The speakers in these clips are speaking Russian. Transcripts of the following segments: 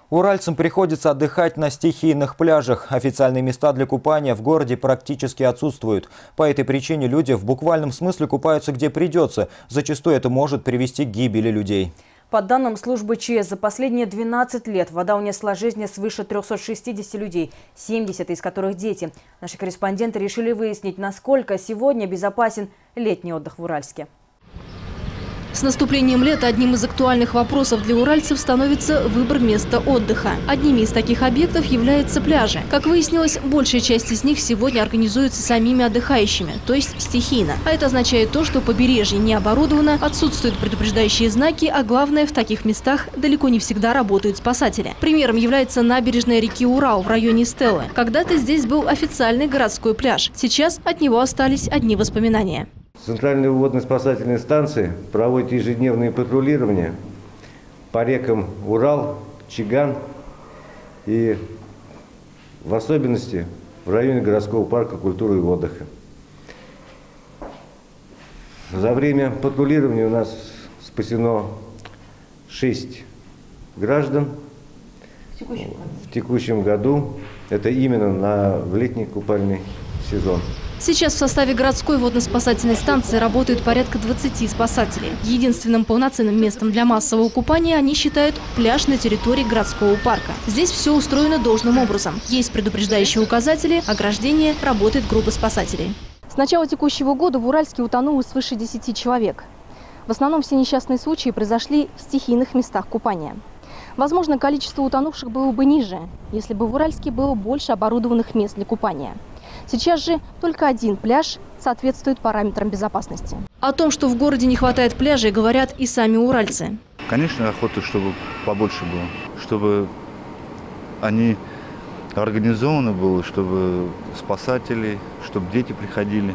Уральцам приходится отдыхать на стихийных пляжах. Официальные места для купания в городе практически отсутствуют. По этой причине люди в буквальном смысле купаются где придется. Зачастую это может привести к гибели людей. По данным службы ЧС, за последние 12 лет вода унесла жизни свыше 360 людей, 70 из которых дети. Наши корреспонденты решили выяснить, насколько сегодня безопасен летний отдых в Уральске. С наступлением лета одним из актуальных вопросов для уральцев становится выбор места отдыха. Одними из таких объектов являются пляжи. Как выяснилось, большая часть из них сегодня организуется самими отдыхающими, то есть стихийно. А это означает то, что побережье не оборудовано, отсутствуют предупреждающие знаки, а главное, в таких местах далеко не всегда работают спасатели. Примером является набережная реки Урал в районе Стеллы. Когда-то здесь был официальный городской пляж. Сейчас от него остались одни воспоминания. Центральные водно-спасательные станции проводят ежедневные патрулирования по рекам Урал, Чиган и в особенности в районе городского парка культуры и отдыха. За время патрулирования у нас спасено 6 граждан. В текущем году это именно в летний купальный сезон. Сейчас в составе городской водно-спасательной станции работают порядка 20 спасателей. Единственным полноценным местом для массового купания они считают пляж на территории городского парка. Здесь все устроено должным образом. Есть предупреждающие указатели, ограждение, работает группа спасателей. С начала текущего года в Уральске утонуло свыше 10 человек. В основном все несчастные случаи произошли в стихийных местах купания. Возможно, количество утонувших было бы ниже, если бы в Уральске было больше оборудованных мест для купания. Сейчас же только один пляж соответствует параметрам безопасности. О том, что в городе не хватает пляжей, говорят и сами уральцы. Конечно, охота, чтобы побольше было, чтобы они организованы были, чтобы спасатели, чтобы дети приходили,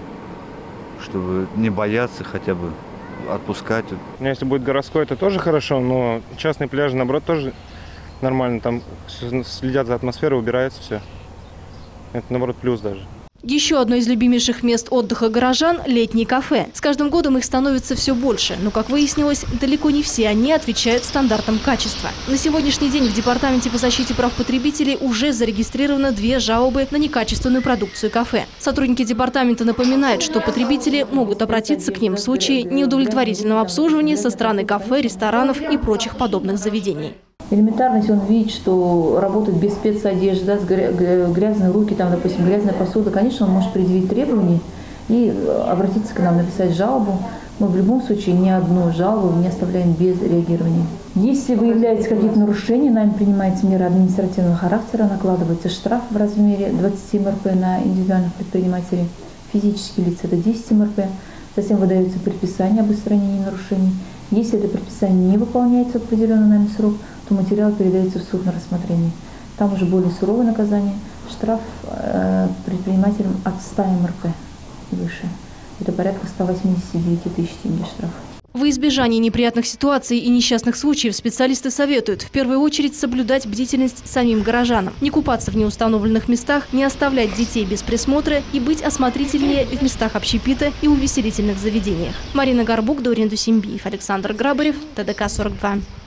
чтобы не бояться хотя бы отпускать. Ну, если будет городской, это тоже хорошо, но частные пляжи, наоборот, тоже нормально. Там следят за атмосферой, убирается все. Это, наоборот, плюс даже. Еще одно из любимейших мест отдыха горожан – летние кафе. С каждым годом их становится все больше, но, как выяснилось, далеко не все они отвечают стандартам качества. На сегодняшний день в Департаменте по защите прав потребителей уже зарегистрировано 2 жалобы на некачественную продукцию кафе. Сотрудники департамента напоминают, что потребители могут обратиться к ним в случае неудовлетворительного обслуживания со стороны кафе, ресторанов и прочих подобных заведений. Элементарно, если он видит, что работает без спецодежды, да, грязные руки, там, допустим, грязная посуда, конечно, он может предъявить требования и обратиться к нам, написать жалобу. Мы в любом случае ни одну жалобу не оставляем без реагирования. Если выявляются какие-то нарушения, нами принимается мера административного характера, накладывается штраф в размере 20 МРП на индивидуальных предпринимателей, физические лица это 10 МРП, затем выдается предписание об устранении нарушений. Если это предписание не выполняется в определенный нами срок, то материал передается в суд на рассмотрение. Там уже более суровое наказание, штраф предпринимателям от 100 МРП и выше. Это порядка 189 тысяч тенге штраф. Во избежание неприятных ситуаций и несчастных случаев специалисты советуют в первую очередь соблюдать бдительность самим горожанам, не купаться в неустановленных местах, не оставлять детей без присмотра и быть осмотрительнее в местах общепита и увеселительных заведениях. Марина Горбук, Дорин Дусимбиев, Александр Грабарев, ТДК-42.